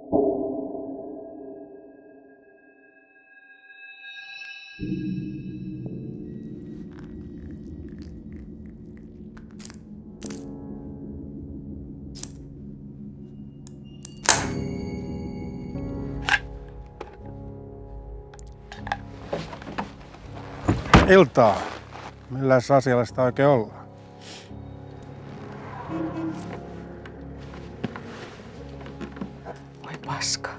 Iltaa. Milläs asialla sitä oikein ollaan? Oi paska.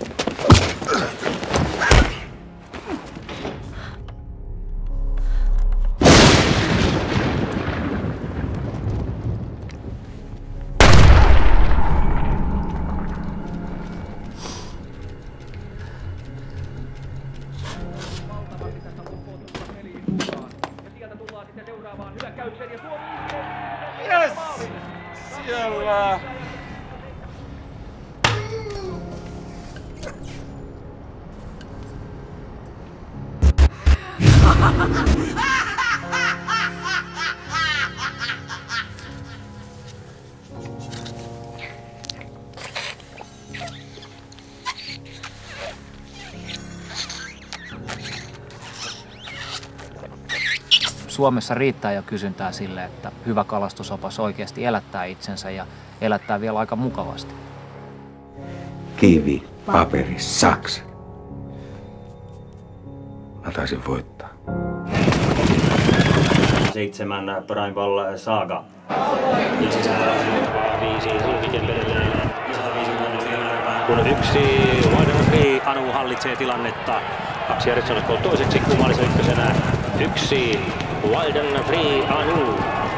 Yes! Siellä! Suomessa riittää jo kysyntää sille, että hyvä kalastusopas oikeasti elättää itsensä ja elättää vielä aika mukavasti. Kivi, paperi, saksa. Mä taisin voittaa. 7 Primeval Saga. 5 Sulkikempedelleen. Kun 1 Widen Free Anu hallitsee tilannetta. 2 Eriksson toiseksi kummallisen ykkösenä. 1 Widen Free Anu.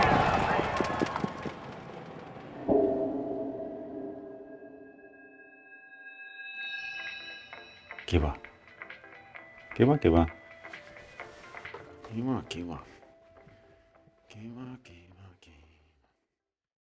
Kiva. Kiva, kiva. Kiva, kiva. Kiva, kiva.